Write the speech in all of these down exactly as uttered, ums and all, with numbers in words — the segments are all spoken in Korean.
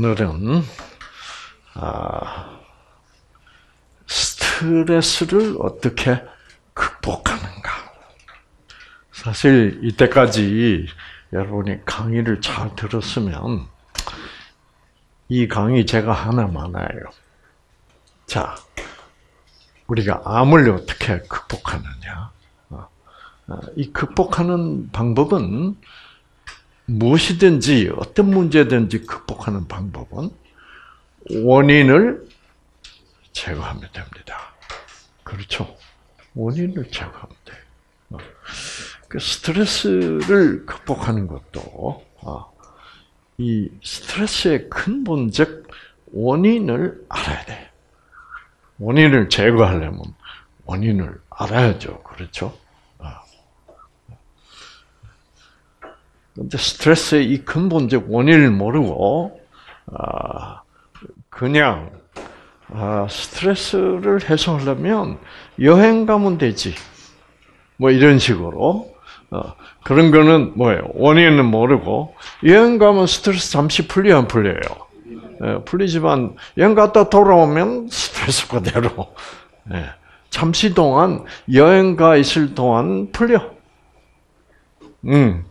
오늘은 아, 스트레스를 어떻게 극복하는가. 사실 이때까지 여러분이 강의를 잘 들었으면 이 강의 제가 하나 많아요. 자, 우리가 암을 어떻게 극복하느냐. 이 극복하는 방법은 무엇이든지 어떤 문제든지 극복하는 방법은 원인을 제거하면 됩니다. 그렇죠? 원인을 제거하면 돼요. 그 스트레스를 극복하는 것도 이 스트레스의 근본적 원인을 알아야 돼. 원인을 제거하려면 원인을 알아야죠. 그렇죠? 그런데 스트레스의 이 근본적 원인을 모르고 그냥 스트레스를 해소하려면 여행 가면 되지. 뭐 이런 식으로 그런 거는 뭐예요? 원인은 모르고 여행 가면 스트레스 잠시 풀려 안 풀려요? 풀리지만 여행 갔다 돌아오면 스트레스 그대로. 잠시 동안 여행 가 있을 동안 풀려. 음.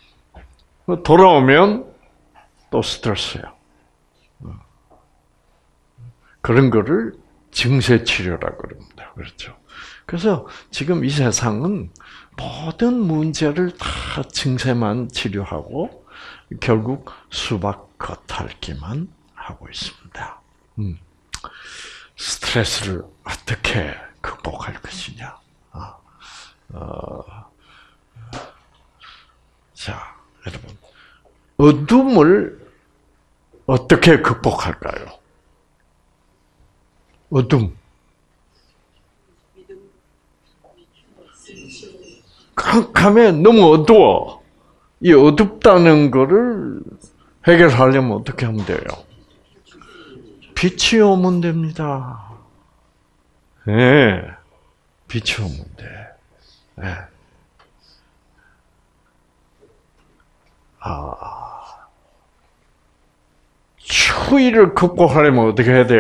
돌아오면 또 스트레스예요. 그런 거를 증세 치료라고 그럽니다. 그렇죠? 그래서 지금 이 세상은 모든 문제를 다 증세만 치료하고 결국 수박 겉핥기만 하고 있습니다. 음. 스트레스를 어떻게 극복할 것이냐. 아, 어, 자, 여러분, 어둠을 어떻게 극복할까요? 어둠. 깜깜해, 너무 어두워. 이 어둡다는 거를 해결하려면 어떻게 하면 돼요? 빛이 오면 됩니다. 네, 빛이 오면 돼. 네. 아, 추위를 극복하려면 어떻게 해야 돼?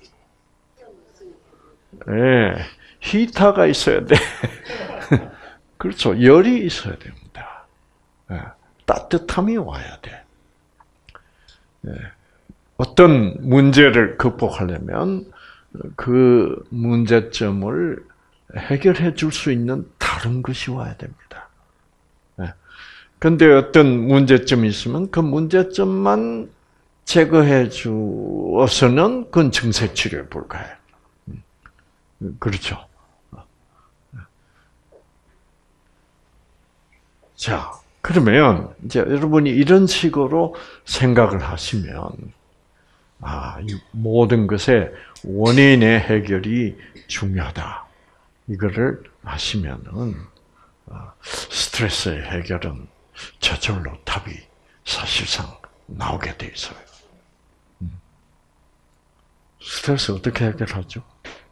네, 히터가 있어야 돼. 그렇죠. 열이 있어야 됩니다. 네, 따뜻함이 와야 돼. 네, 어떤 문제를 극복하려면 그 문제점을 해결해 줄 수 있는 다른 것이 와야 됩니다. 그런데 어떤 문제점이 있으면 그 문제점만 제거해 주어서는 그건 증세치료에 불과해요. 그렇죠. 자, 그러면 이제 여러분이 이런 식으로 생각을 하시면, 아, 이 모든 것의 원인의 해결이 중요하다. 이거를 아시면은 스트레스의 해결은 저절로 답이 사실상 나오게 돼 있어요. 스트레스 어떻게 해결하죠?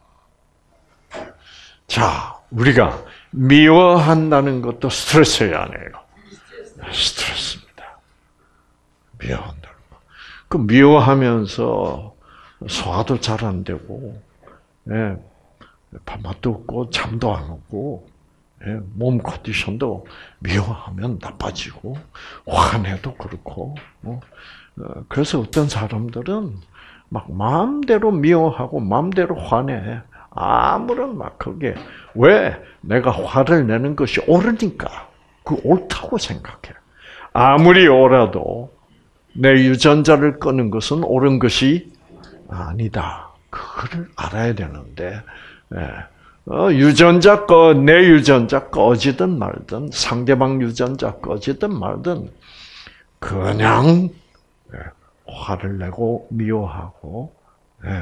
자, 우리가 미워한다는 것도 스트레스예요, 아니에요? 스트레스입니다. 미워한다는 거. 그 미워하면서 소화도 잘 안 되고, 예, 밥맛도 없고 잠도 안 오고, 예, 몸 컨디션도 미워하면 나빠지고 화내도 그렇고. 어, 그래서 어떤 사람들은 막 마음대로 미워하고 마음대로 화내. 아무런 막 그게 왜 내가 화를 내는 것이 옳으니까 그 옳다고 생각해. 아무리 옳아도 내 유전자를 끄는 것은 옳은 것이 아니다. 그거를 알아야 되는데. 예. 어, 유전자 꺼, 내 유전자 꺼지든 말든, 상대방 유전자 꺼지든 말든, 그냥, 예, 화를 내고, 미워하고, 예.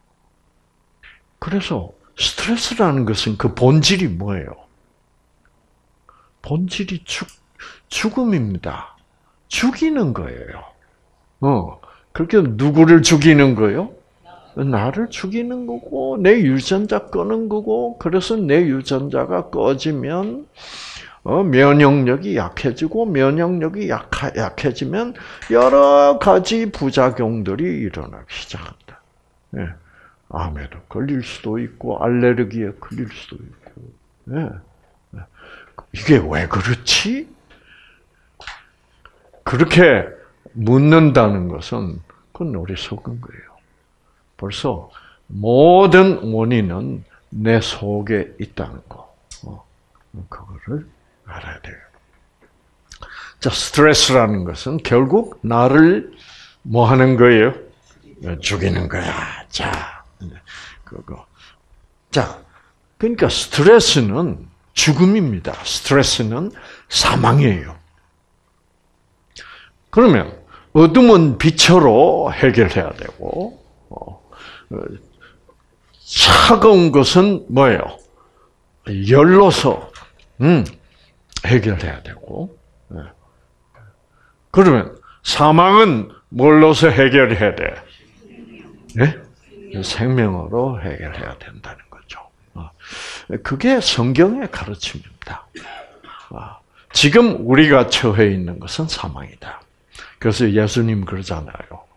그래서, 스트레스라는 것은 그 본질이 뭐예요? 본질이 죽, 죽음입니다. 죽이는 거예요. 어, 그렇게 누구를 죽이는 거예요? 나를 죽이는 거고 내 유전자 끄는 거고 그래서 내 유전자가 꺼지면 어, 면역력이 약해지고 면역력이 약하, 약해지면 여러 가지 부작용들이 일어나기 시작한다. 예. 암에도 걸릴 수도 있고 알레르기에 걸릴 수도 있고. 예. 이게 왜 그렇지? 그렇게 묻는다는 것은 그건 우리 속은 거예요. 벌써 모든 원인은 내 속에 있다는 거. 어, 그거를 알아야 돼요. 자, 스트레스라는 것은 결국 나를 뭐 하는 거예요? 죽이는 거야. 자, 그거. 자, 그러니까 스트레스는 죽음입니다. 스트레스는 사망이에요. 그러면 어둠은 빛으로 해결해야 되고, 어, 차가운 것은 뭐예요? 열로서 음, 해결해야 되고, 네. 그러면 사망은 뭘로서 해결해야 돼? 네? 생명으로 해결해야 된다는 거죠. 그게 성경의 가르침입니다. 지금 우리가 처해 있는 것은 사망이다. 그래서 예수님 그러잖아요.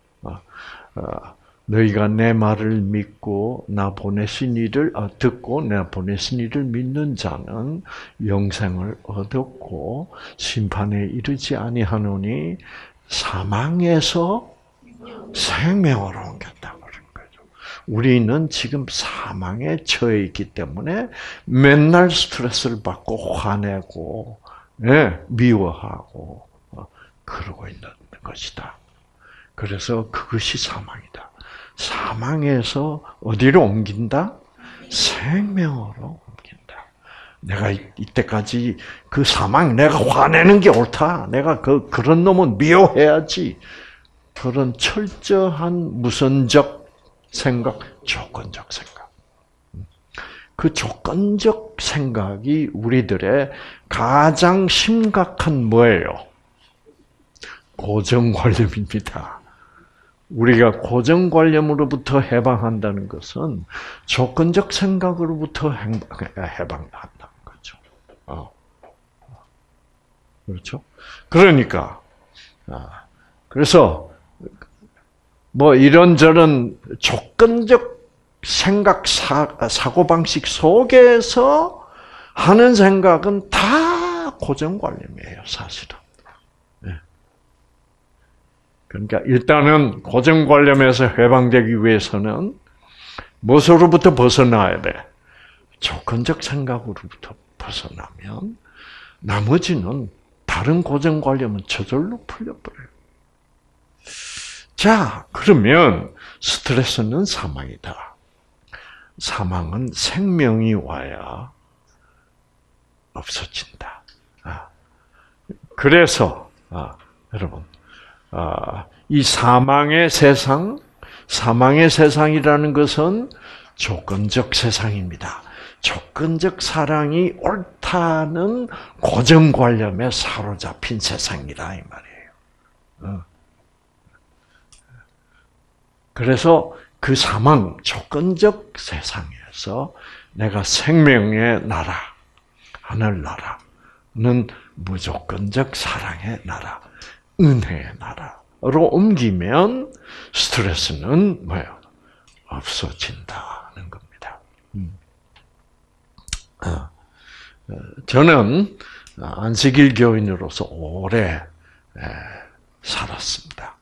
너희가 내 말을 믿고 나 보내신 이를 듣고 내 보내신 이를 믿는 자는 영생을 얻었고 심판에 이르지 아니하노니 사망에서 생명으로 옮겼다 그런 거죠. 우리는 지금 사망에 처해 있기 때문에 맨날 스트레스를 받고 화내고 네, 미워하고 그러고 있는 것이다. 그래서 그것이 사망이다. 사망에서 어디로 옮긴다? 생명으로 옮긴다. 내가 이때까지 그 사망, 내가 화내는 게 옳다. 내가 그, 그런 놈은 미워해야지. 그런 철저한 무선적 생각, 조건적 생각. 그 조건적 생각이 우리들의 가장 심각한 뭐예요? 고정관념입니다. 우리가 고정관념으로부터 해방한다는 것은 조건적 생각으로부터 해방한다는 거죠. 어. 그렇죠? 그러니까, 그래서, 뭐 이런저런 조건적 생각, 사고방식 속에서 하는 생각은 다 고정관념이에요, 사실은. 그러니까 일단은 고정관념에서 해방되기 위해서는 무엇으로부터 벗어나야 돼? 조건적 생각으로부터 벗어나면 나머지는 다른 고정관념은 저절로 풀려버려요. 자, 그러면 스트레스는 사망이다. 사망은 생명이 와야 없어진다. 그래서 아, 여러분 아, 이 사망의 세상, 사망의 세상이라는 것은 조건적 세상입니다. 조건적 사랑이 옳다는 고정관념에 사로잡힌 세상이다 이 말이에요. 그래서 그 사망, 조건적 세상에서 내가 생명의 나라, 하늘나라는 무조건적 사랑의 나라, 은혜의 나라로 옮기면 스트레스는 뭐예요? 없어진다는 겁니다. 음. 어, 저는 안식일 교인으로서 오래 에, 살았습니다.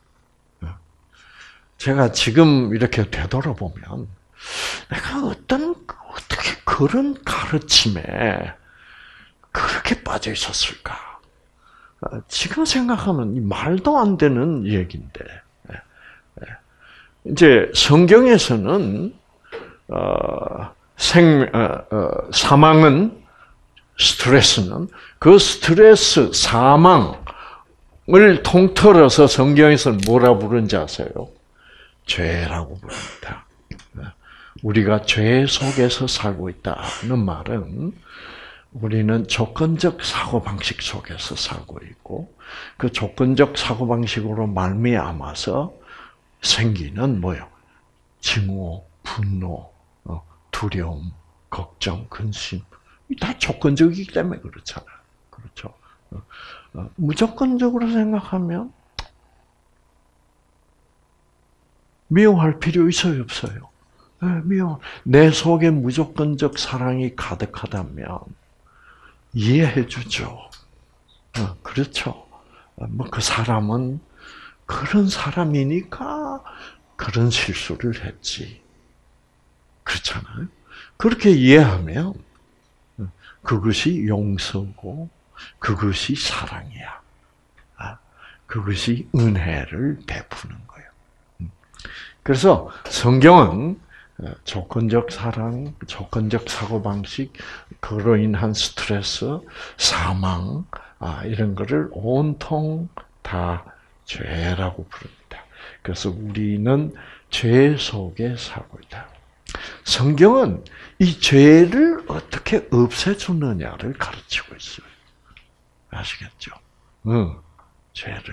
제가 지금 이렇게 되돌아보면 내가 어떤 어떻게 그런 가르침에 그렇게 빠져 있었을까? 지금 생각하면 말도 안 되는 얘기인데, 이제 성경에서는 어, 생 어, 어, 사망은 스트레스는 그 스트레스 사망을 통틀어서 성경에서는 뭐라 부르는지 아세요? 죄라고 부릅니다. 우리가 죄 속에서 살고 있다는 말은 우리는 조건적 사고방식 속에서 살고 있고 그 조건적 사고방식으로 말미암아서 생기는 뭐요? 증오, 분노, 두려움, 걱정, 근심 다 조건적이기 때문에 그렇잖아요. 그렇죠. 무조건적으로 생각하면 미워할 필요 있어요, 없어요? 네, 미워. 내 속에 무조건적 사랑이 가득하다면 이해해 주죠. 그렇죠. 뭐 그 사람은 그런 사람이니까 그런 실수를 했지. 그렇잖아요. 그렇게 이해하면 그것이 용서고 그것이 사랑이야. 그것이 은혜를 베푸는 거예요. 그래서 성경은 조건적 사랑, 조건적 사고방식, 그로 인한 스트레스, 사망, 이런 거를 온통 다 죄라고 부릅니다. 그래서 우리는 죄 속에 살고 있다. 성경은 이 죄를 어떻게 없애주느냐를 가르치고 있어요. 아시겠죠? 응, 죄를.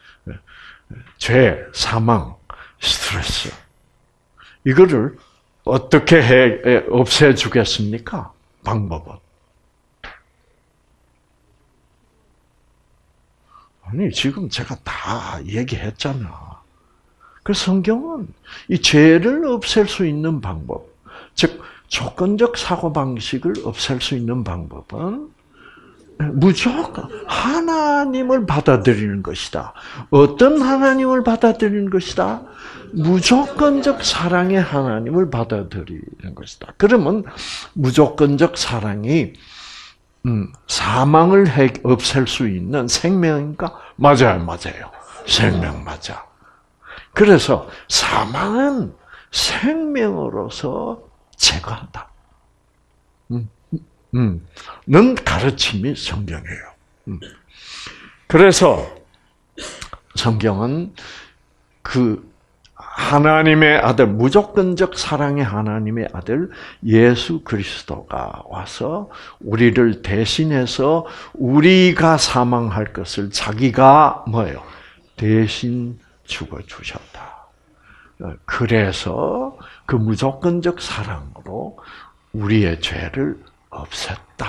죄, 사망, 스트레스. 이거를 어떻게 해, 없애주겠습니까? 방법은. 아니, 지금 제가 다 얘기했잖아. 그 성경은 이 죄를 없앨 수 있는 방법, 즉, 조건적 사고방식을 없앨 수 있는 방법은 무조건 하나님을 받아들이는 것이다. 어떤 하나님을 받아들이는 것이다? 무조건적 사랑의 하나님을 받아들이는 것이다. 그러면 무조건적 사랑이 음, 사망을 해, 없앨 수 있는 생명인가? 맞아요, 맞아요. 생명 맞아. 그래서 사망은 생명으로서 제거한다. 음, 음, 는 가르침이 성경이에요. 음. 그래서 성경은 그 하나님의 아들, 무조건적 사랑의 하나님의 아들 예수 그리스도가 와서 우리를 대신해서 우리가 사망할 것을 자기가 뭐예요? 대신 죽어주셨다. 그래서 그 무조건적 사랑으로 우리의 죄를 없앴다.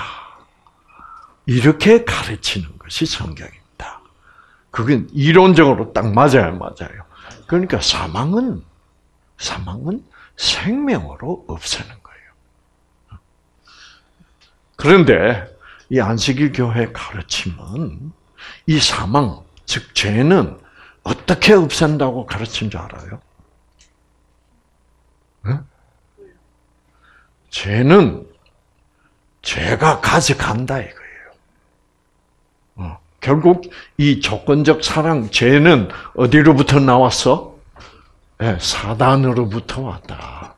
이렇게 가르치는 것이 성경입니다. 그건 이론적으로 딱 맞아요, 맞아요. 그러니까 사망은 사망은 생명으로 없애는 거예요. 그런데 이 안식일 교회 가르침은 이 사망, 즉 죄는 어떻게 없앤다고 가르친 줄 알아요? 응? 죄는 죄가 가져간다 이거예요. 어, 결국 이 조건적 사랑, 죄는 어디로부터 나왔어? 네, 사단으로부터 왔다.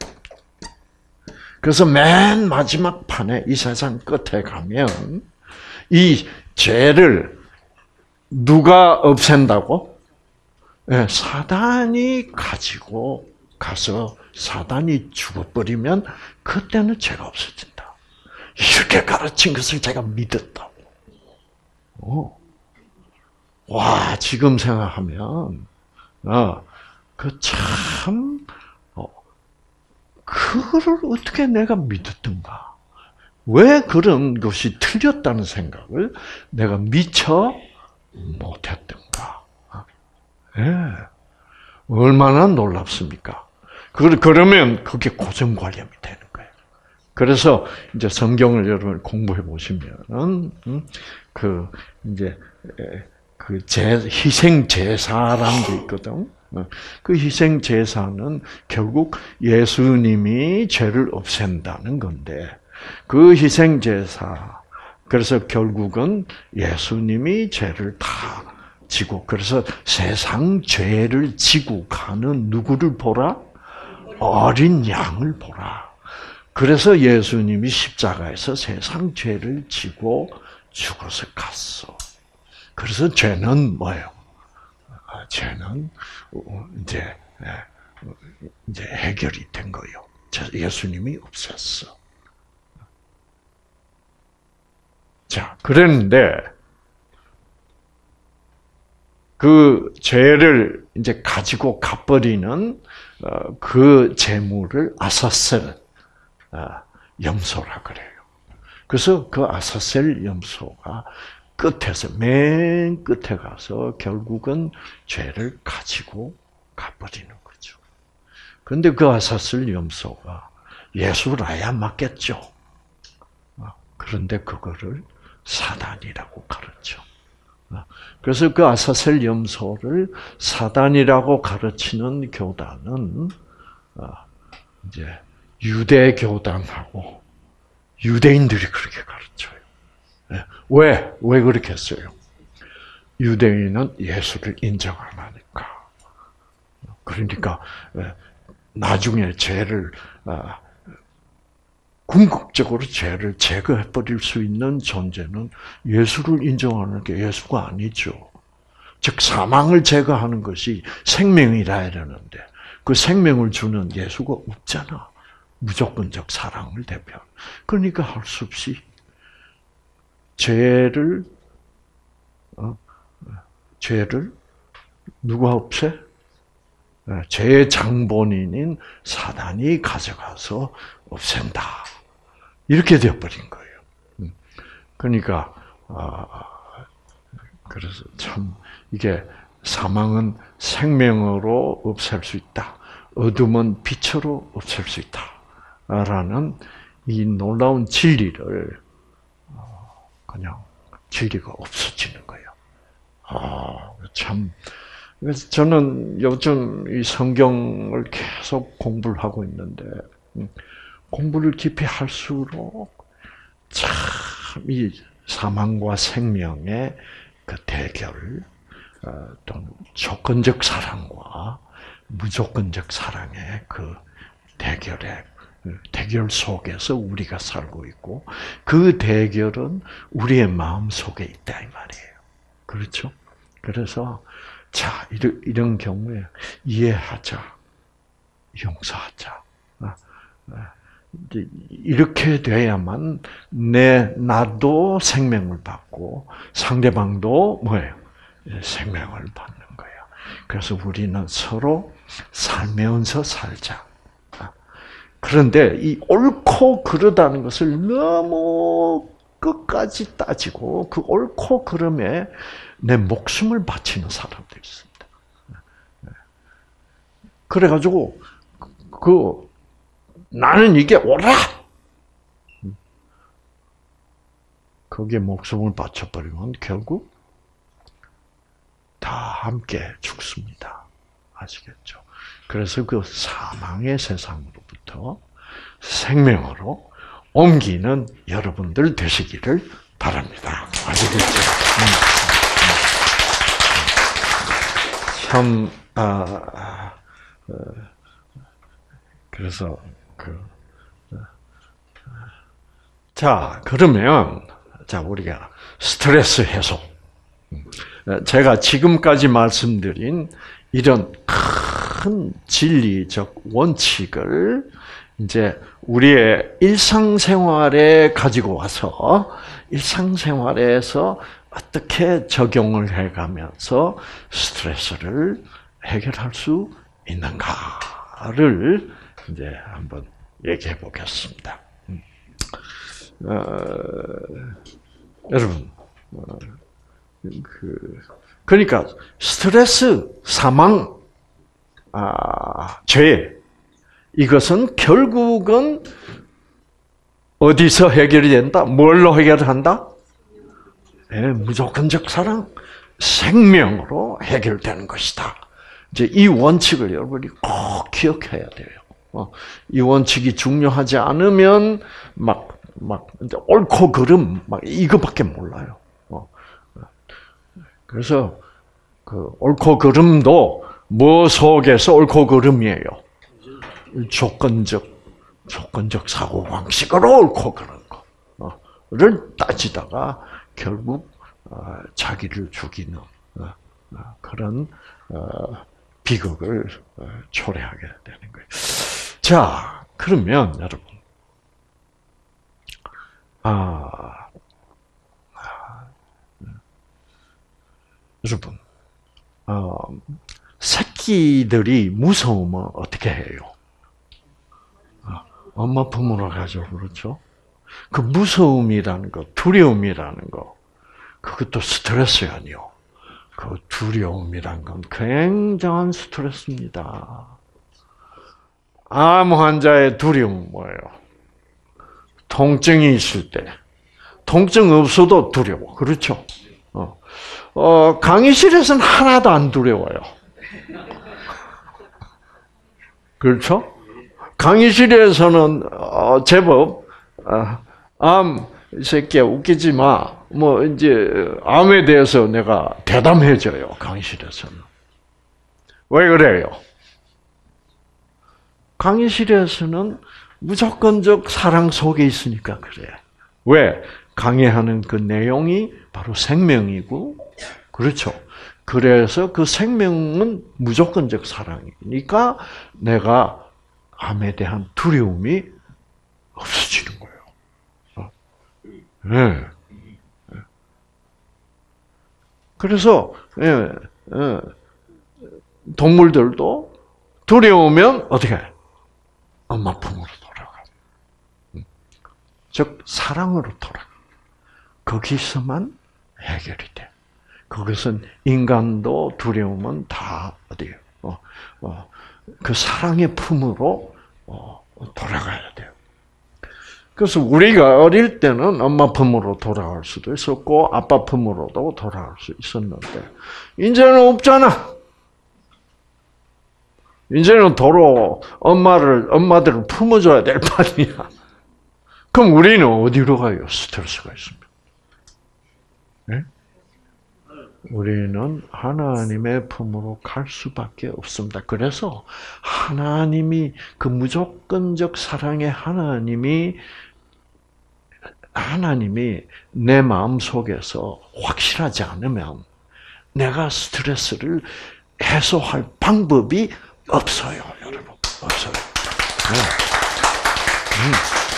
그래서 맨 마지막 판에 이 세상 끝에 가면 이 죄를 누가 없앤다고? 네, 사단이 가지고 가서 사단이 죽어버리면 그때는 죄가 없어진다. 이렇게 가르친 것을 제가 믿었다고. 오. 와, 지금 생각하면, 어, 그 참, 어, 그거를 어떻게 내가 믿었던가. 왜 그런 것이 틀렸다는 생각을 내가 미처 못했던가. 예. 네. 얼마나 놀랍습니까? 그러면 그게 고정관념이 되는 거예요. 그래서 이제 성경을 여러분 공부해 보시면은 그 이제 그 제, 희생 제사라는 게 있거든. 그 희생 제사는 결국 예수님이 죄를 없앤다는 건데 그 희생 제사 그래서 결국은 예수님이 죄를 다 지고 그래서 세상 죄를 지고 가는 누구를 보라? 어린 양을 보라. 그래서 예수님이 십자가에서 세상 죄를 지고 죽어서 갔어. 그래서 죄는 뭐예요? 죄는 이제 이제 해결이 된 거예요. 예수님이 없었어. 자, 그랬는데 그 죄를 이제 가지고 가버리는 그 재물을 아사셀 염소라 그래요. 그래서 그 아사셀 염소가 끝에서, 맨 끝에 가서 결국은 죄를 가지고 가버리는 거죠. 그런데 그 아사셀 염소가 예수라야 맞겠죠. 그런데 그거를 사단이라고 가르쳐. 그래서 그 아사셀 염소를 사단이라고 가르치는 교단은 이제 유대 교단하고 유대인들이 그렇게 가르쳐요. 왜? 왜 그렇게 했어요? 유대인은 예수를 인정 안 하니까. 그러니까 나중에 죄를 궁극적으로 죄를 제거해 버릴 수 있는 존재는 예수를 인정하는 게 예수가 아니죠. 즉 사망을 제거하는 것이 생명이라 이러는데 그 생명을 주는 예수가 없잖아. 무조건적 사랑을 대표. 그러니까 할 수 없이 죄를 어, 죄를 누가 없애? 죄의 장본인인 사단이 가져가서 없앤다. 이렇게 되어버린 거예요. 그러니까 그래서 참 이게 사망은 생명으로 없앨 수 있다. 어둠은 빛으로 없앨 수 있다라는 이 놀라운 진리를 그냥 진리가 없어지는 거예요. 아, 참. 그래서 저는 요즘 이 성경을 계속 공부를 하고 있는데 공부를 깊이 할수록 참 이 사망과 생명의 그 대결, 또는 조건적 사랑과 무조건적 사랑의 그 대결의 대결 속에서 우리가 살고 있고 그 대결은 우리의 마음 속에 있다 이 말이에요. 그렇죠? 그래서 자 이런, 이런 경우에 이해하자, 용서하자. 이렇게 돼야만 내 나도 생명을 받고 상대방도 뭐예요? 생명을 받는 거예요. 그래서 우리는 서로 살면서 살자. 그런데 이 옳고 그르다는 것을 너무 끝까지 따지고 그 옳고 그름에 내 목숨을 바치는 사람들이 있습니다. 그래가지고 그 나는 이게 옳아. 거기에 목숨을 바쳐버리면 결국 다 함께 죽습니다. 아시겠죠? 그래서 그 사망의 세상으로부터 생명으로 옮기는 여러분들 되시기를 바랍니다. 아시겠죠? 참, 아, 어, 그래서, 그, 자, 그러면, 자, 우리가 스트레스 해소. 제가 지금까지 말씀드린 이런 큰 진리적 원칙을 이제 우리의 일상생활에 가지고 와서 일상생활에서 어떻게 적용을 해가면서 스트레스를 해결할 수 있는가를 이제 한번 얘기해 보겠습니다. 어, 여러분, 어, 그, 그러니까 스트레스, 사망, 아, 죄 이것은 결국은 어디서 해결이 된다? 뭘로 해결한다? 네, 무조건적 사랑, 생명으로 해결되는 것이다. 이제 이 원칙을 여러분이 꼭 기억해야 돼요. 어, 이 원칙이 중요하지 않으면 막, 막 이제 옳고 그름 막 이거밖에 몰라요. 어. 그래서 그 옳고 그름도 뭐 속에서 옳고 그름이에요. 조건적 조건적 사고 방식으로 옳고 그런 거를 따지다가 결국 자기를 죽이는 그런 비극을 초래하게 되는 거예요. 자, 그러면 여러분, 아, 여러분, 어, 새끼들이 무서우면 어떻게 해요? 엄마 품으로 가죠, 그렇죠? 그 무서움이라는 거, 두려움이라는 거, 그것도 스트레스가 아니요. 그 두려움이란 건 굉장한 스트레스입니다. 암 환자의 두려움은 뭐예요? 통증이 있을 때. 통증 없어도 두려워. 그렇죠? 어, 어 강의실에서는 하나도 안 두려워요. 그렇죠? 강의실에서는 어, 제법 어, 암, 이 새끼야 웃기지 마. 뭐 이제 암에 대해서 내가 대담해져요. 강의실에서는. 왜 그래요? 강의실에서는 무조건적 사랑 속에 있으니까 그래. 왜? 강의하는 그 내용이 바로 생명이고, 그렇죠. 그래서 그 생명은 무조건적 사랑이니까 내가 암에 대한 두려움이 없어지는 거예요. 네. 그래서 예, 예, 동물들도 두려우면 어떻게 해? 엄마 품으로 돌아가. 즉 사랑으로 돌아가. 거기서만 해결이 돼. 그것은 인간도 두려움은 다 어디에요? 어, 어, 그 사랑의 품으로 어, 돌아가야 돼요. 그래서 우리가 어릴 때는 엄마 품으로 돌아갈 수도 있었고 아빠 품으로도 돌아갈 수 있었는데 이제는 없잖아. 이제는 도로 엄마를 엄마들을 품어줘야 될 판이야. 그럼 우리는 어디로 가요? 스트레스가 있으면. 네? 우리는 하나님의 품으로 갈 수밖에 없습니다. 그래서 하나님이 그 무조건적 사랑의 하나님이 하나님이 내 마음 속에서 확실하지 않으면 내가 스트레스를 해소할 방법이 없어요, 여러분. 없어요. 네. 음.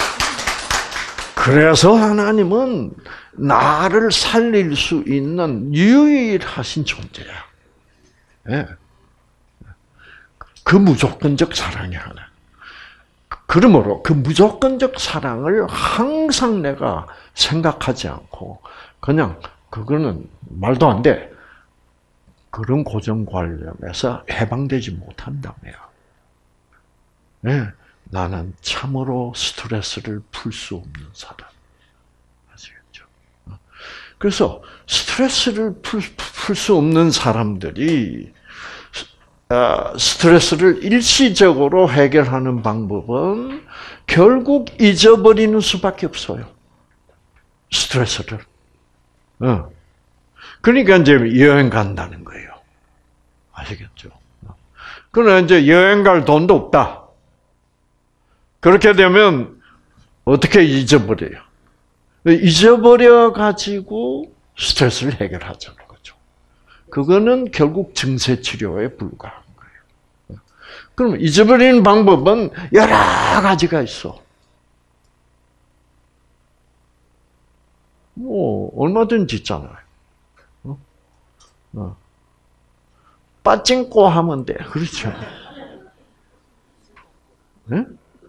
그래서 하나님은 나를 살릴 수 있는 유일하신 존재야. 네. 그 무조건적 사랑이 하나. 그러므로 그 무조건적 사랑을 항상 내가 생각하지 않고 그냥 그거는 말도 안 돼. 그런 고정관념에서 해방되지 못한다며요. 네, 나는 참으로 스트레스를 풀 수 없는 사람. 아시겠죠? 그래서 스트레스를 풀 수 없는 사람들이 스트레스를 일시적으로 해결하는 방법은 결국 잊어버리는 수밖에 없어요. 스트레스를. 그러니까 이제 여행 간다는 거예요. 아시겠죠? 그러나 이제 여행 갈 돈도 없다. 그렇게 되면 어떻게 잊어버려요? 잊어버려 가지고 스트레스를 해결하자는 거죠. 그거는 결국 증세 치료에 불과한 거예요. 그럼 잊어버리는 방법은 여러 가지가 있어. 뭐 얼마든지 있잖아요. 어? 어. 빠찡꼬 하면 돼. 그렇죠? 네?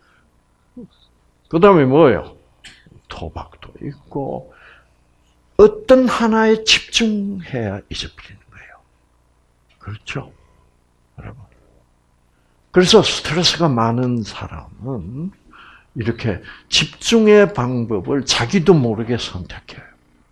그 다음에 뭐예요? 도박도 있고, 어떤 하나에 집중해야 잊어버리는 거예요. 그렇죠? 여러분. 그래서 스트레스가 많은 사람은 이렇게 집중의 방법을 자기도 모르게 선택해요.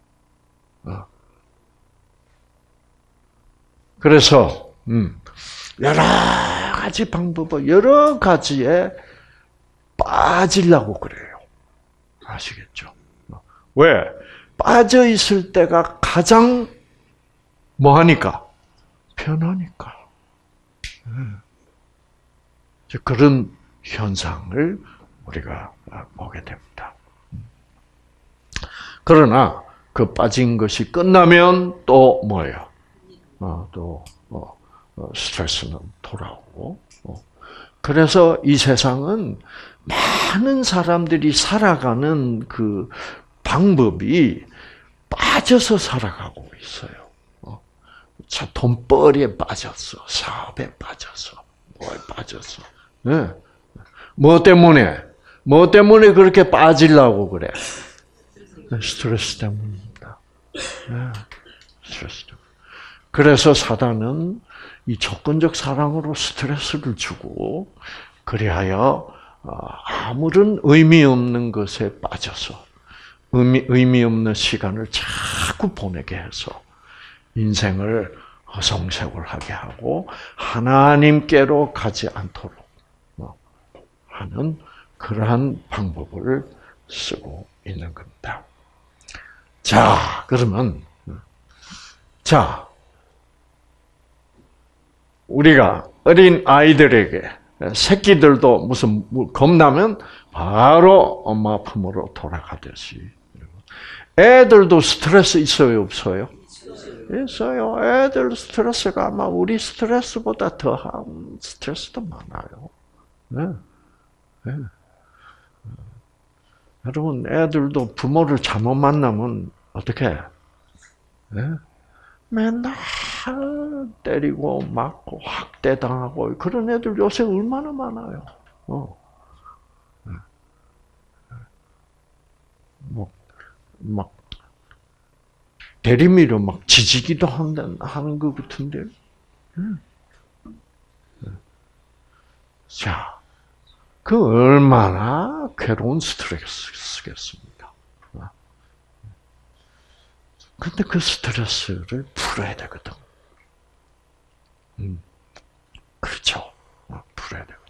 그래서, 음, 여러 가지 방법을, 여러 가지에 빠지려고 그래요. 아시겠죠? 왜? 빠져 있을 때가 가장 뭐 하니까? 편하니까. 그런 현상을 우리가 보게 됩니다. 그러나 그 빠진 것이 끝나면 또 뭐예요? 어, 또 어, 어, 스트레스는 돌아오고. 어. 그래서 이 세상은 많은 사람들이 살아가는 그 방법이 빠져서 살아가고 있어요. 어. 자, 돈벌이에 빠졌어, 사업에 빠졌어, 뭐에 빠졌어. 네. 뭐 때문에? 뭐 때문에 그렇게 빠지려고 그래? 스트레스 때문입니다. 네. 스트레스 때문에. 그래서 사단은 이 조건적 사랑으로 스트레스를 주고, 그리하여 아무런 의미 없는 것에 빠져서 의미, 의미 없는 시간을 자꾸 보내게 해서 인생을 허송세월하게 하고 하나님께로 가지 않도록 하는 그러한 방법을 쓰고 있는 겁니다. 자, 그러면 자, 우리가 어린 아이들에게, 새끼들도 무슨 겁나면 바로 엄마 품으로 돌아가듯이, 애들도 스트레스 있어요, 없어요? 있어요. 애들 스트레스가 아마 우리 스트레스보다 더한 스트레스도 많아요. 네. 네. 여러분, 애들도 부모를 잘못 만나면 어떻게? 네? 맨날 때리고 맞고 학대당하고 그런 애들 요새 얼마나 많아요. 어. 뭐, 막 대리미로 막 지지기도 한다는 하는 것 같은데. 음. 자, 그 얼마나 괴로운 스트레스겠습니까? 근데 그 스트레스를 풀어야 되거든. 음, 그렇죠. 풀어야 되거든.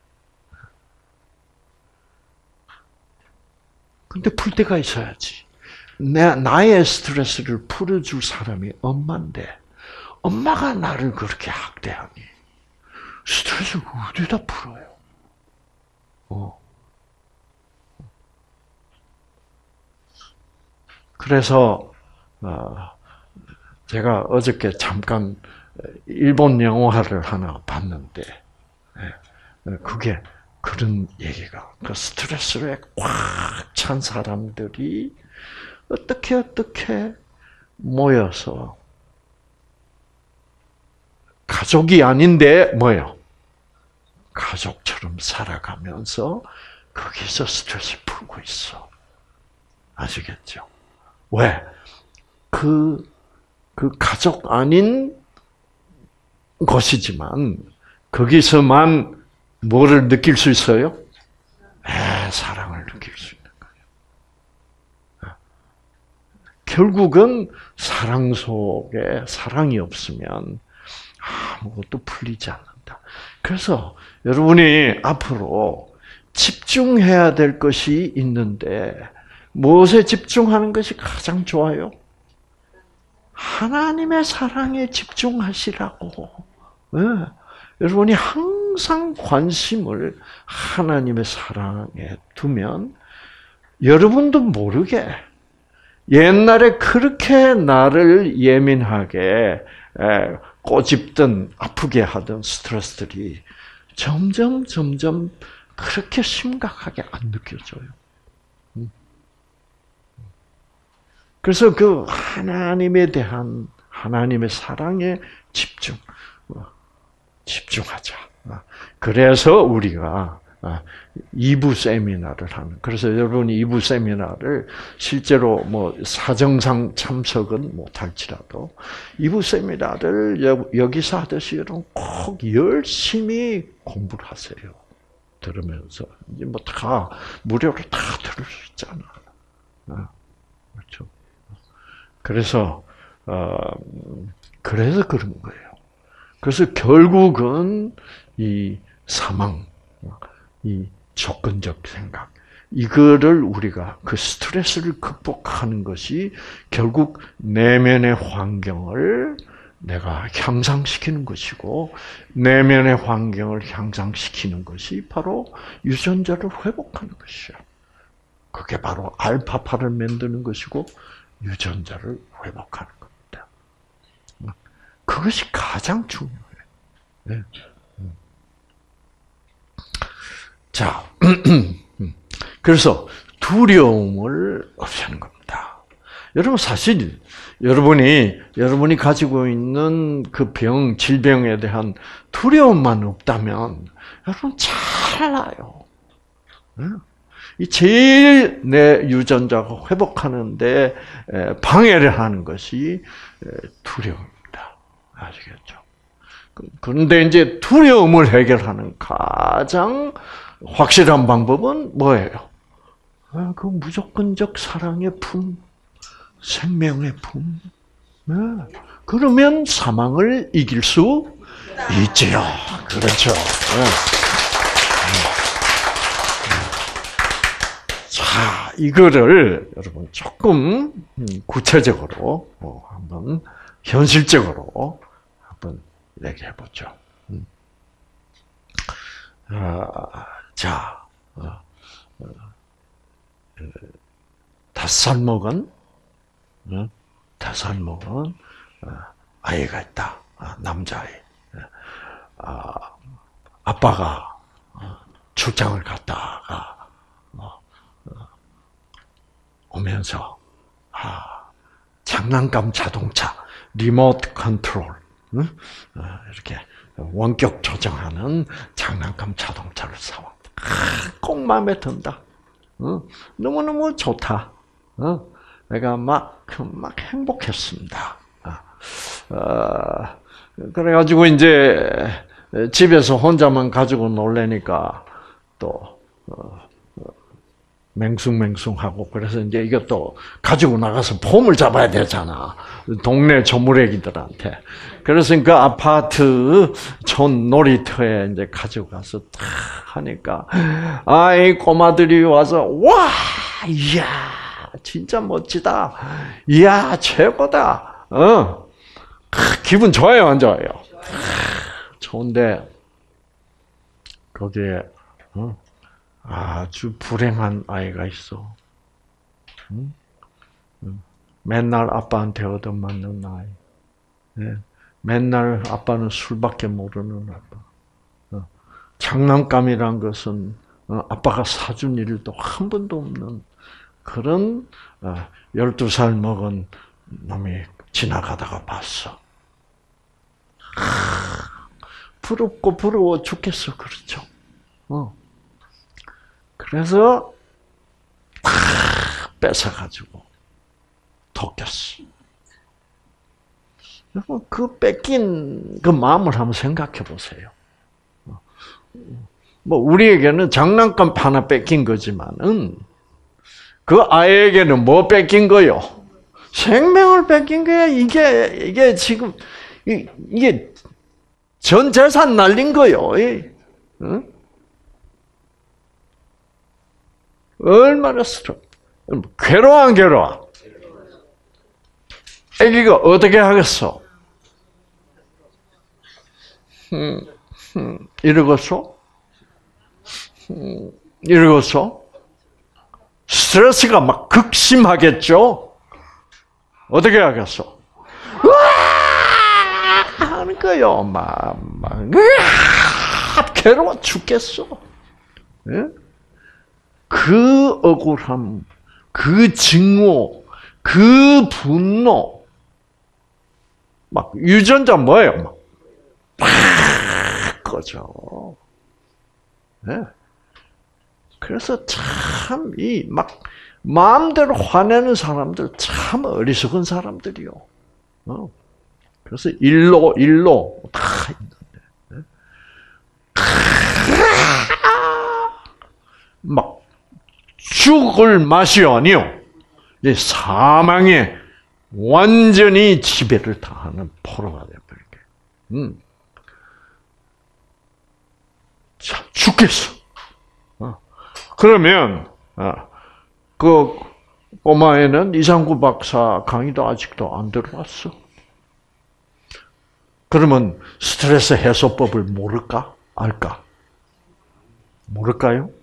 근데 풀 때가 있어야지. 내, 나의 스트레스를 풀어줄 사람이 엄마인데, 엄마가 나를 그렇게 학대하니, 스트레스를 어디다 풀어요? 어. 그래서, 어, 제가 어저께 잠깐 일본 영화를 하나 봤는데, 그게 그런 얘기가, 그 스트레스에 꽉 찬 사람들이 어떻게 어떻게 모여서 가족이 아닌데 뭐예요? 가족처럼 살아가면서 거기서 스트레스 풀고 있어. 아시겠죠? 왜? 그, 그 가족 아닌 것이지만 거기서만 뭐를 느낄 수 있어요? 에, 사랑을 느낄 수 있는 거예요. 결국은 사랑 속에 사랑이 없으면 아무것도 풀리지 않는다. 그래서 여러분이 앞으로 집중해야 될 것이 있는데 무엇에 집중하는 것이 가장 좋아요? 하나님의 사랑에 집중하시라고. 네. 여러분이 항상 관심을 하나님의 사랑에 두면 여러분도 모르게 옛날에 그렇게 나를 예민하게 꼬집든 아프게 하던 스트레스들이 점점 점점 그렇게 심각하게 안 느껴져요. 그래서 그 하나님에 대한 하나님의 사랑에 집중, 집중하자. 그래서 우리가 이 부 세미나를 하는. 그래서 여러분이 이 부 세미나를 실제로 뭐 사정상 참석은 못할지라도 이 부 세미나를 여기서 하듯이 여러분 꼭 열심히 공부를 하세요. 들으면서 이제 뭐 다 무료로 다 들을 수 있잖아. 그렇죠. 그래서 어, 그래서 그런 거예요. 그래서 결국은 이 사망, 이 조건적 생각, 이거를 우리가 그 스트레스를 극복하는 것이 결국 내면의 환경을 내가 향상시키는 것이고, 내면의 환경을 향상시키는 것이 바로 유전자를 회복하는 것이야. 그게 바로 알파파를 만드는 것이고, 유전자를 회복하는 겁니다. 그것이 가장 중요해. 네. 자, 그래서 두려움을 없애는 겁니다. 여러분 사실 여러분이 여러분이 가지고 있는 그 병, 질병에 대한 두려움만 없다면 여러분 잘 알아요. 이 제일 내 유전자가 회복하는데 방해를 하는 것이 두려움입니다. 아시겠죠? 그런데 이제 두려움을 해결하는 가장 확실한 방법은 뭐예요? 그 무조건적 사랑의 품, 생명의 품. 네. 그러면 사망을 이길 수 있지요. 그렇죠. 네. 자, 이거를 여러분 조금 구체적으로 한번 현실적으로 한번 얘기해 보죠. 자, 다섯 살 먹은 다섯 살 먹은 아이가 있다. 남자아이. 아빠가 출장을 갔다가 오면서 장난감 자동차 리모트 컨트롤 이렇게 원격 조정하는 장난감 자동차를 사왔다. 꼭 마음에 든다. 너무너무 좋다. 내가 막, 막 행복했습니다. 그래가지고 이제 집에서 혼자만 가지고 놀래니까 또 맹숭맹숭하고 그래서 이제 이것도 가지고 나가서 폼을 잡아야 되잖아. 동네 조물애기들한테. 그래서 그 아파트 촌 놀이터에 이제 가지고 가서 탁 하니까 아이 꼬마들이 와서 와, 이야, 진짜 멋지다. 이야, 최고다. 어, 기분 좋아요, 안 좋아요? 좋은데 거기에 어? 아주 불행한 아이가 있어. 응? 응. 맨날 아빠한테 얻어맞는 아이. 네. 맨날 아빠는 술밖에 모르는 아빠. 어. 장난감이란 것은 어, 아빠가 사준 일도 한 번도 없는 그런 어, 열두 살 먹은 놈이 지나가다가 봤어. 아, 부럽고 부러워 죽겠어. 그렇죠. 어. 그래서 팍 뺏어가지고 토꼈어. 그 뺏긴 그 마음을 한번 생각해 보세요. 뭐 우리에게는 장난감 하나 뺏긴 거지만은 그 아이에게는 뭐 뺏긴 거요? 생명을 뺏긴 거야. 이게 이게 지금 이게 전 재산 날린 거요. 응? 얼마나 스트레스, 괴로워 안 괴로워? 애기가 어떻게 하겠어? 음, 음, 이러겠어? 음, 이러겠어? 스트레스가 막 극심하겠죠? 어떻게 하겠어? 으아! 하는 거요. 막, 막, 으아! 괴로워 죽겠어. 예? 그 억울함, 그 증오, 그 분노, 막 유전자 뭐예요? 막 꺼져. 네. 그래서 참 이 막 마음대로 화내는 사람들 참 어리석은 사람들이요. 어. 그래서 일로 일로 다 있는데 네. 막 죽을 맛이 아니요. 사망에 완전히 지배를 당하는 포로가 되어버리게. 음. 자, 죽겠어. 어. 그러면, 어, 그 꼬마애는 이상구 박사 강의도 아직도 안 들어왔어. 그러면 스트레스 해소법을 모를까? 알까? 모를까요?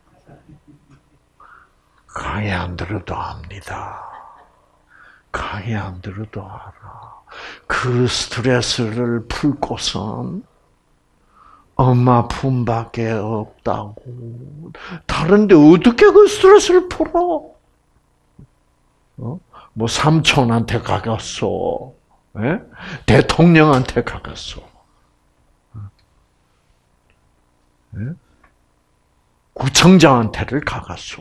강의 안 들어도 압니다. 강의 안 들어도 알아. 그 스트레스를 풀고선 엄마 품밖에 없다고. 다른데 어떻게 그 스트레스를 풀어? 어? 뭐 삼촌한테 가겠어. 예? 대통령한테 가겠어. 예? 구청장한테를 가갔어.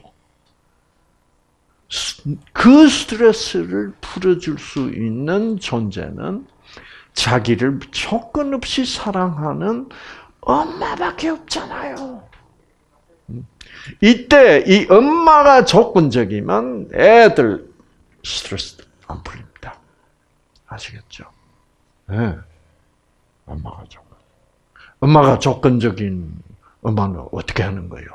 그 스트레스를 풀어줄 수 있는 존재는 자기를 조건 없이 사랑하는 엄마밖에 없잖아요. 이때 이 엄마가 조건적이면 애들 스트레스 안 풀립니다. 아시겠죠? 네. 엄마가 조건. 엄마가 조건적인 엄마는 어떻게 하는 거예요?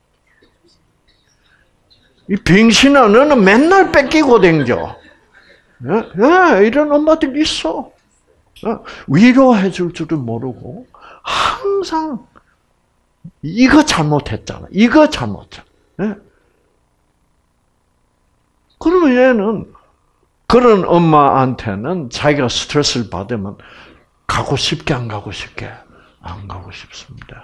이 빙신아, 너는 맨날 뺏기고 댕겨. 예? 예, 이런 엄마들 있어. 위로해 줄 줄은 모르고, 항상, 이거 잘못했잖아. 이거 잘못했잖아. 예? 그러면 얘는, 그런 엄마한테는 자기가 스트레스를 받으면, 가고 싶게 안 가고 싶게? 안 가고 싶습니다.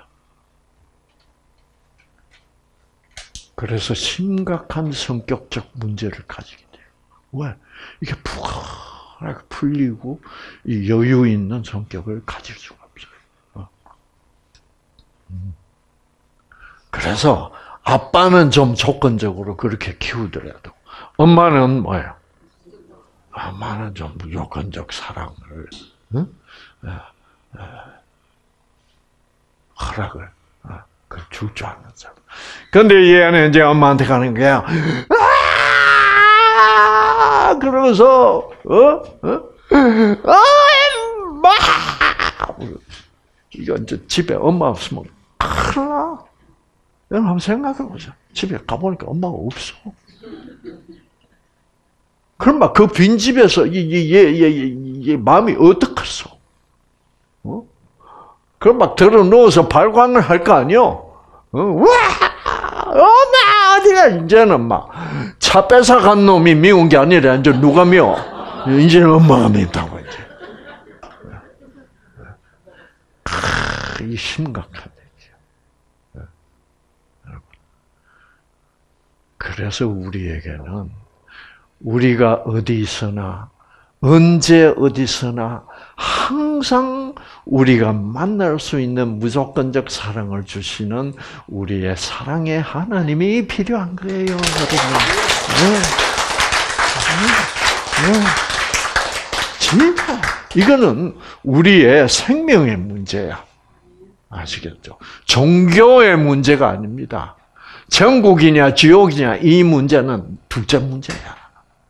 그래서 심각한 성격적 문제를 가지게 돼요. 왜? 이게 푹하게 풀리고 이 여유 있는 성격을 가질 수가 없어요. 그래서 아빠는 좀 조건적으로 그렇게 키우더라도 엄마는 뭐예요? 엄마는 좀 무조건적 사랑을 응? 허락을 줄 줄 아는 사람. 근데 얘는 이제 엄마한테 가는 거야. 아! 그러면서, 어? 어? 아, 엄마! 이거 이제 집에 엄마 없으면 큰일 나. 여러분 한번 생각해 보세요. 집에 가보니까 엄마가 없어. 그럼 막 그 빈집에서 이, 이, 이, 이, 이, 마음이 어떡했어? 어? 그럼 막 들어 누워서 발광을 할 거 아니요? 어? 와! 엄마! 어디가? 이제는 막, 차 뺏어간 놈이 미운 게 아니라, 이제 누가 미워? 이제는 엄마가 밉다고, 이제. 이 심각한 얘기야. 그래서 우리에게는, 우리가 어디 있으나, 언제 어디서나, 항상 우리가 만날 수 있는 무조건적 사랑을 주시는 우리의 사랑의 하나님이 필요한 거예요, 여러분. 네. 네. 진짜 이거는 우리의 생명의 문제야. 아시겠죠? 종교의 문제가 아닙니다. 천국이냐 지옥이냐 이 문제는 둘째 문제야.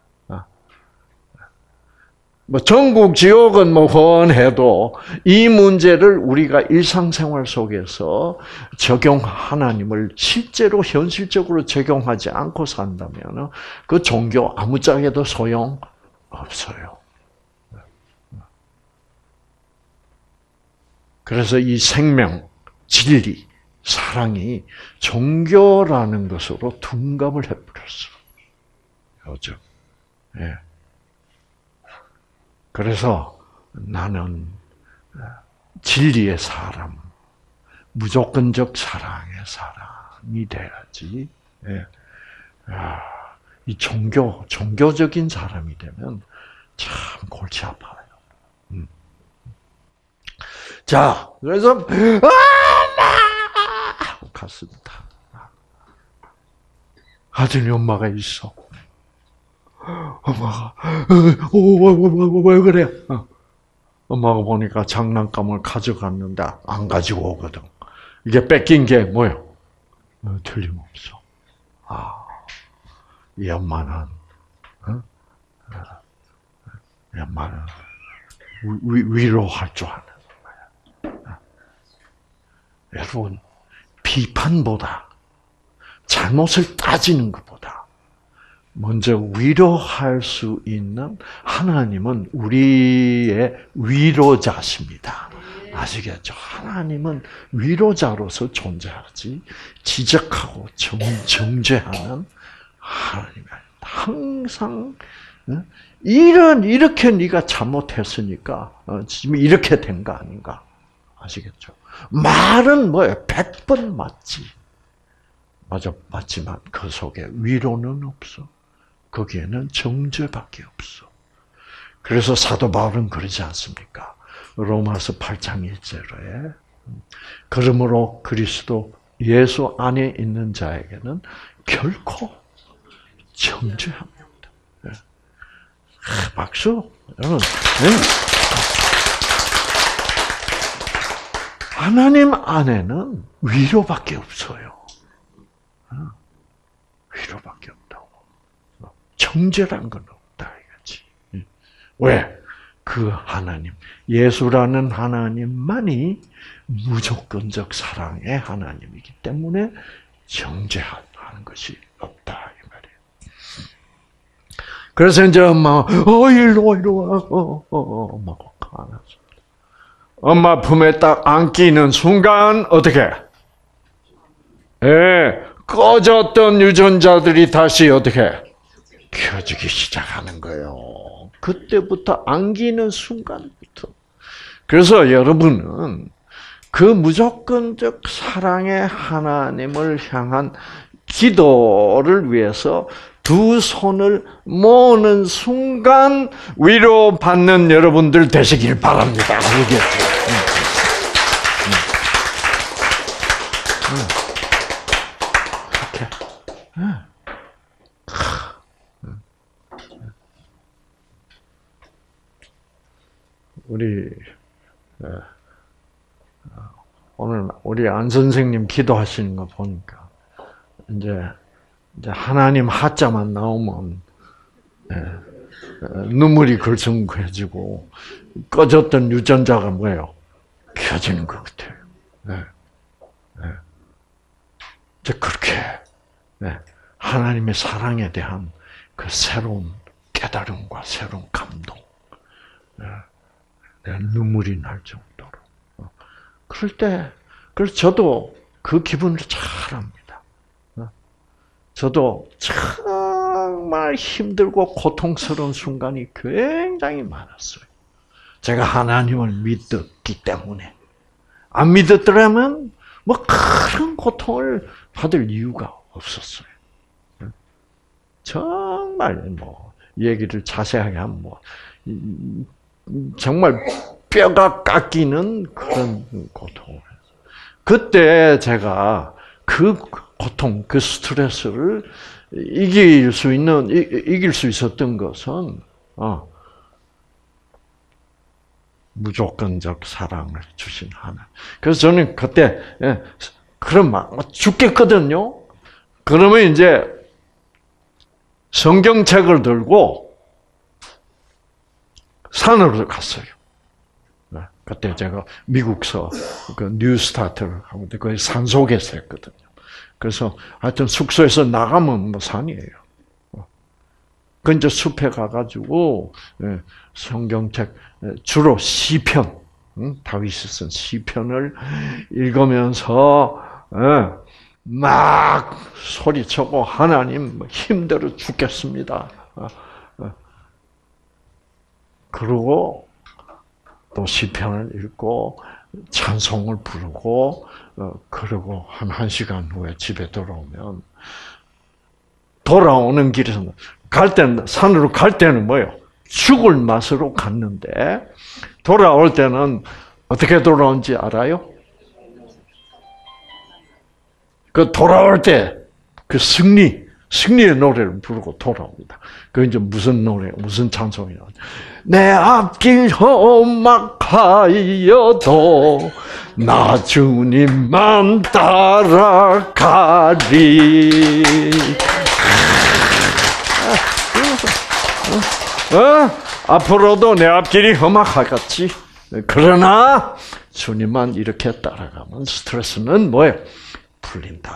뭐 전국 지옥은 뭐 훤해도 이 문제를 우리가 일상생활 속에서 적용 하나님을 실제로 현실적으로 적용하지 않고 산다면 그 종교 아무짝에도 소용 없어요. 그래서 이 생명, 진리, 사랑이 종교라는 것으로 둔갑을 해버렸어. 요즘. 예. 그래서 나는 진리의 사람, 무조건적 사랑의 사람이 돼야지. 이 종교, 종교적인 사람이 되면 참 골치 아파요. 자, 그래서 엄마! 하고 갔습니다. 아들이 엄마가 있어. 엄마가 어, 왜 그래? 어. 엄마가 보니까 장난감을 가져갔는데 안 가지고 오거든. 이게 뺏긴 게 뭐예요? 어, 틀림없어. 아, 이 엄마는, 어? 이 엄마는 위, 위로할 줄 아는 거야. 여러분, 비판보다 잘못을 따지는 것보다 먼저 위로할 수 있는 하나님은 우리의 위로자십니다. 아시겠죠? 하나님은 위로자로서 존재하지 지적하고 정, 정죄하는 하나님이 아닙니다. 항상 이런 이렇게 네가 잘못했으니까 지금 이렇게 된 거 아닌가? 아시겠죠? 말은 뭐예요? 백 번 맞지. 맞아, 맞지만 그 속에 위로는 없어. 거기에는 정죄밖에 없어. 그래서 사도 바울은 그러지 않습니까? 로마서 팔 장 일 절에 그러므로 그리스도 예수 안에 있는 자에게는 결코 정죄합니다. 네. 아, 박수. 여러분, 네. 하나님 안에는 위로밖에 없어요. 위로밖에 없다고. 정죄란 건 없다 이거지. 왜? 그 하나님, 예수라는 하나님만이 무조건적 사랑의 하나님이기 때문에 정죄하는 것이 없다 이 말이에요. 그래서 이제 엄마, 어 일로 와, 일로 와, 어, 어, 어, 엄마가 안았어. 엄마 품에 딱 안기는 순간 어떻게? 예, 꺼졌던 유전자들이 다시 어떻게? 켜지기 시작하는 거예요. 그때부터 안기는 순간부터. 그래서 여러분은 그 무조건적 사랑의 하나님을 향한 기도를 위해서 두 손을 모으는 순간 위로받는 여러분들 되시길 바랍니다. 알겠죠? 이렇게. 우리 오늘 우리 안 선생님 기도하시는 거 보니까 이제 이제 하나님 하자만 나오면 눈물이 글썽해지고 꺼졌던 유전자가 뭐예요? 켜지는 것 같아요. 네. 네. 이제 그렇게 네. 하나님의 사랑에 대한 그 새로운 깨달음과 새로운 감동, 네. 눈물이 날 정도로. 그럴 때, 그래서 저도 그 기분을 잘 압니다. 저도 정말 힘들고 고통스러운 순간이 굉장히 많았어요. 제가 하나님을 믿었기 때문에. 안 믿었더라면 뭐 큰 고통을 받을 이유가 없었어요. 정말 뭐 얘기를 자세하게 하면 뭐 정말 뼈가 깎이는 그런 고통을. 그때 제가 그 고통, 그 스트레스를 이길 수 있는, 이길 수 있었던 것은, 어, 무조건적 사랑을 주신 하나님. 그래서 저는 그때, 예, 그럼 막 죽겠거든요? 그러면 이제 성경책을 들고 산으로 갔어요. 그때 제가 미국서 그 뉴스타트를 하는데 거기 산 속에서 했거든요. 그래서 하여튼 숙소에서 나가면 뭐 산이에요. 그 이제 숲에 가가지고 성경책 주로 시편, 다윗이 쓴 시편을 읽으면서 막 소리치고 하나님 힘들어 죽겠습니다. 그러고 또 시편을 읽고 찬송을 부르고 어, 그러고 한 한 시간 후에 집에 돌아오면 돌아오는 길에서 갈 때는 산으로 갈 때는 뭐예요? 죽을 맛으로 갔는데 돌아올 때는 어떻게 돌아온지 알아요? 그 돌아올 때 그 승리 승리의 노래를 부르고 돌아옵니다. 그 이제 무슨 노래, 무슨 찬송이냐? 내 앞길 험악하여도 나 주님만 따라가리. 어? 앞으로도 내 앞길이 험악하겠지. 그러나 주님만 이렇게 따라가면 스트레스는 뭐예요? 풀린다.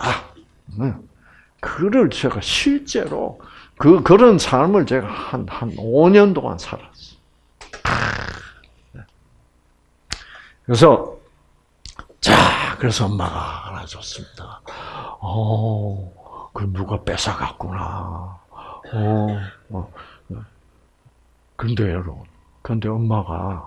그를 제가 실제로 그 그런 삶을 제가 한 한 오 년 동안 살았어요. 그래서 자, 그래서 엄마가 알아줬습니다. 어, 그 누가 뺏어갔구나. 어, 어. 근데 여러분, 근데 엄마가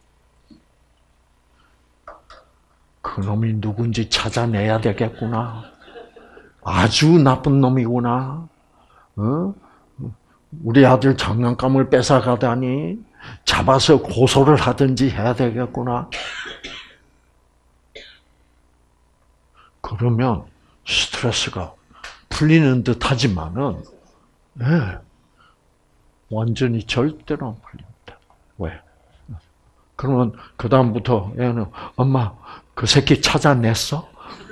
그 놈이 누군지 찾아내야 되겠구나. 아주 나쁜 놈이구나. 어? 우리 아들 장난감을 뺏어가다니 잡아서 고소를 하든지 해야 되겠구나. 그러면 스트레스가 풀리는 듯 하지만은, 네, 완전히 절대로 안 풀립니다. 왜? 그러면 그다음부터 얘는, 엄마, 그 새끼 찾아냈어?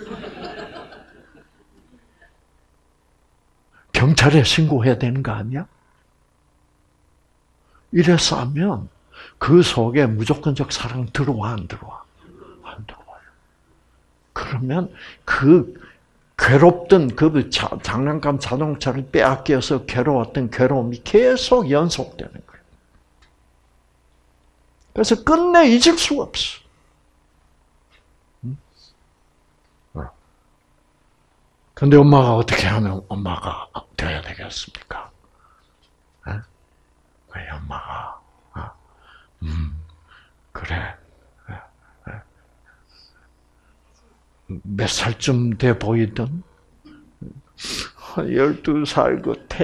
경찰에 신고해야 되는 거 아니야? 이래서 하면 그 속에 무조건적 사랑 들어와, 안 들어와? 안 들어와요. 그러면 그 괴롭던 그 장난감 자동차를 빼앗겨서 괴로웠던 괴로움이 계속 연속되는 거예요. 그래서 끝내 잊을 수가 없어. 근데 엄마가 어떻게 하면 엄마가 되어야 되겠습니까? 왜 엄마가, 음, 그래. 몇 살쯤 돼 보이던? 열두 살 같아.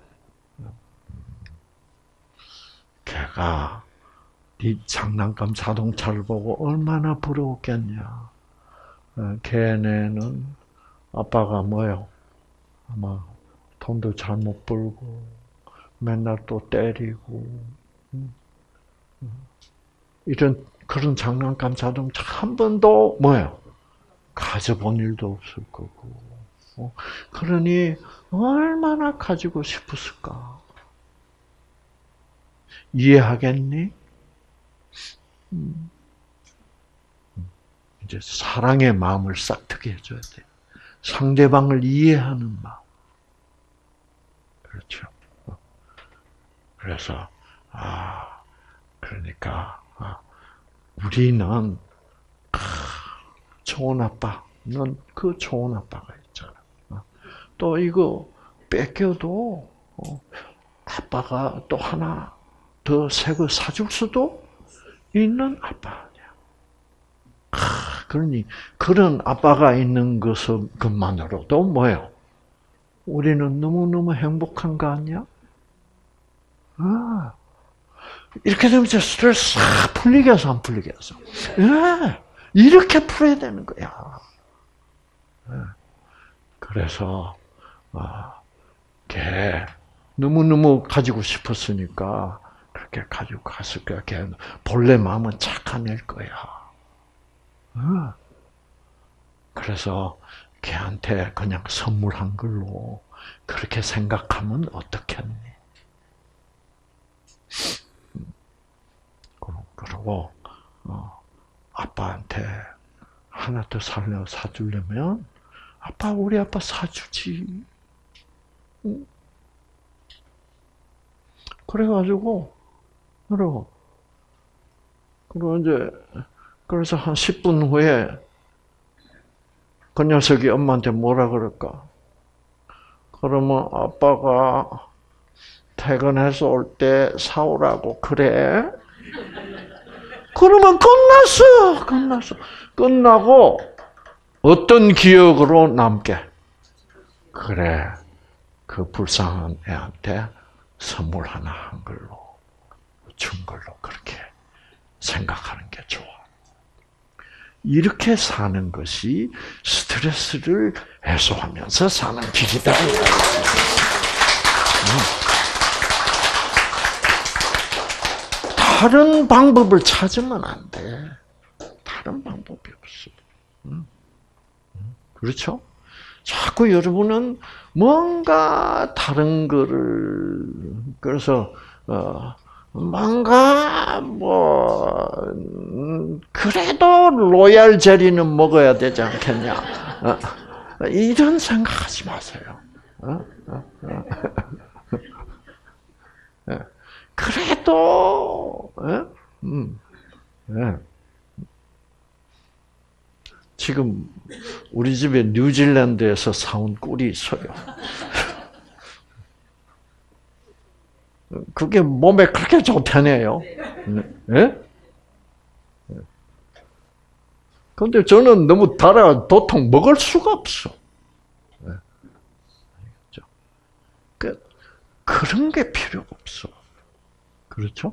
걔가 네 장난감 자동차를 보고 얼마나 부러웠겠냐. 걔네는 아빠가 뭐요? 아마 돈도 잘못 벌고 맨날 또 때리고 이런 그런 장난감 자동차 한 번도 뭐요? 가져본 일도 없을 거고. 그러니 얼마나 가지고 싶었을까? 이해하겠니? 이제 사랑의 마음을 싹트게 해줘야 돼. 상대방을 이해하는 마음. 그렇죠. 그래서 아 그러니까 아, 우리는 아, 좋은 아빠는 그 좋은 아빠가 있잖아. 또 이거 뺏겨도 어, 아빠가 또 하나 더 새 거 사줄 수도 있는 아빠 아니야. 아, 그러니 그런 아빠가 있는 것은 것만으로도 뭐예요? 우리는 너무너무 행복한 거 아니야? 아, 이렇게 되면 이제 스트레스 싹 풀리게 해서 안 풀리게 해서. 예, 이렇게 풀어야 되는 거야. 예, 그래서, 아, 걔, 너무너무 가지고 싶었으니까, 그렇게 가지고 갔을 거야. 걔, 본래 마음은 착한 애일 거야. 예, 그래서, 걔한테 그냥 선물한 걸로, 그렇게 생각하면 어떻겠니? 그리고 어, 아빠한테 하나 더 살려 사주려면 아빠 우리 아빠 사주지. 응? 그래가지고 그리고 그리고 이제 그래서 한 십 분 후에 그 녀석이 엄마한테 뭐라 그럴까? 그러면 아빠가 퇴근해서 올 때 사오라고 그래? 그러면 끝났어. 끝났어. 끝나고 어떤 기억으로 남게? 그래. 그 불쌍한 애한테 선물 하나 한 걸로 준 걸로 그렇게 생각하는 게 좋아. 이렇게 사는 것이 스트레스를 해소하면서 사는 길이다. 다른 방법을 찾으면 안 돼. 다른 방법이 없어. 그렇죠? 자꾸 여러분은 뭔가 다른 거를 그래서 어 뭔가 뭐 그래도 로얄 젤리는 먹어야 되지 않겠냐? 어, 이런 생각하지 마세요. 어? 어? 어? 그래도 음, 네. 지금 우리 집에 뉴질랜드에서 사온 꿀이 있어요. 그게 몸에 그렇게 좋다네요. 네? 그런데 저는 너무 달아 도통 먹을 수가 없어. 그 그런 게 필요가 없어. 그렇죠?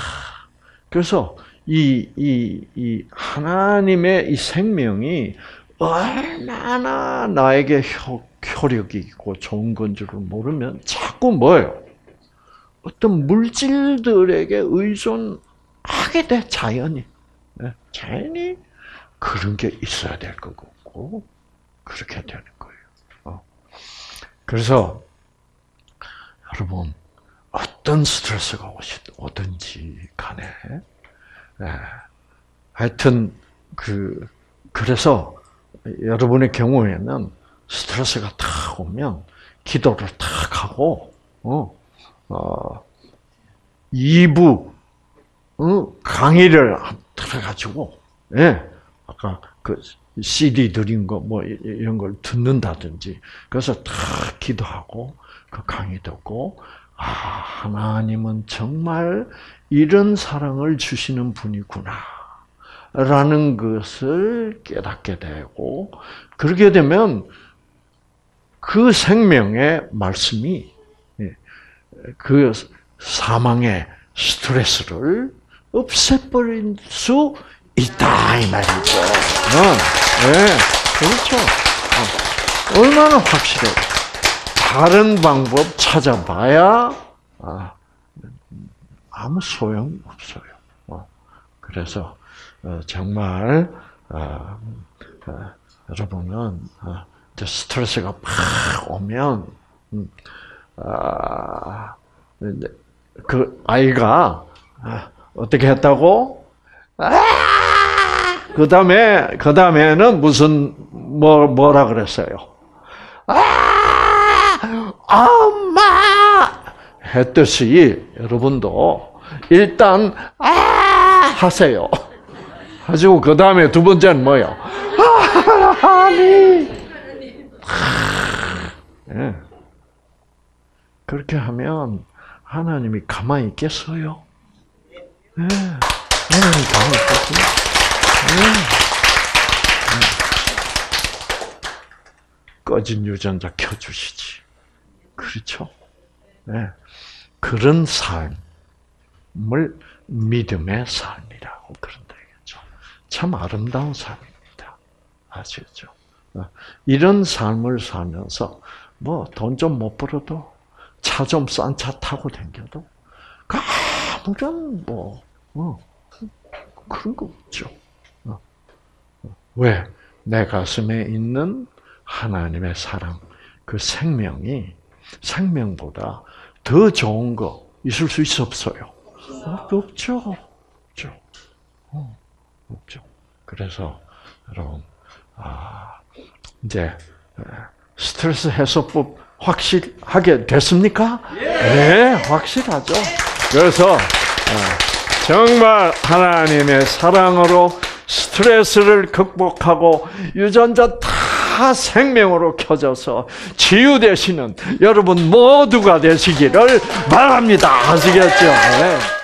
그래서 이, 이, 이 하나님의 이 생명이 얼마나 나에게 효, 효력이 있고 좋은 건 줄을 모르면 자꾸 뭐예요? 어떤 물질들에게 의존하게 돼, 자연이. 자연이 그런 게 있어야 될 것 같고, 그렇게 되는 거예요. 그래서, 여러분, 어떤 스트레스가 오든지 간에, 하여튼, 그, 그래서, 여러분의 경우에는 스트레스가 탁 오면, 기도를 탁 하고, 어, 어, 이 부, 어, 강의를 들어가지고, 예, 아까 그 씨디 드린 거, 뭐, 이런 걸 듣는다든지, 그래서 다 기도하고, 그 강의 듣고, 아, 하나님은 정말 이런 사랑을 주시는 분이구나, 라는 것을 깨닫게 되고, 그렇게 되면 그 생명의 말씀이 그 사망의 스트레스를 없애버릴 수 있다, 이 말이죠. 어, 네, 그렇죠. 어, 얼마나 확실해요. 다른 방법 찾아봐야 아, 아무 소용 없어요. 어, 그래서 어, 정말 어, 어, 여러분은 어, 스트레스가 팍 오면 음, 아, 그 아이가 어떻게 했다고? 아! 그 다음에 그 다음에는 무슨 뭐 뭐라 그랬어요? 아, 엄마 했듯이 여러분도 일단 아 하세요. 하시고 그 다음에 두 번째는 뭐요? 하나님. 예. 그렇게 하면 하나님이 가만히 있겠어요? 네. 하나님이 가만히 있겠어요? 네. 네. 꺼진 유전자 켜주시지. 그렇죠? 네. 그런 삶을 믿음의 삶이라고 그런다 이거죠. 참 아름다운 삶입니다. 아시겠죠? 이런 삶을 살면서 뭐 돈 좀 못 벌어도 차 좀 싼 차 타고 다녀도 아무런 뭐 어, 그런 거 없죠. 어. 왜? 내 가슴에 있는 하나님의 사랑, 그 생명이 생명보다 더 좋은 거 있을 수 있어 없어요? 없죠. 없죠. 어, 없죠. 그래서 여러분, 아, 이제 스트레스 해소법 확실하게 됐습니까? 네, 확실하죠. 그래서 정말 하나님의 사랑으로 스트레스를 극복하고 유전자 다 생명으로 켜져서 치유되시는 여러분 모두가 되시기를 바랍니다. 아시겠죠? 네.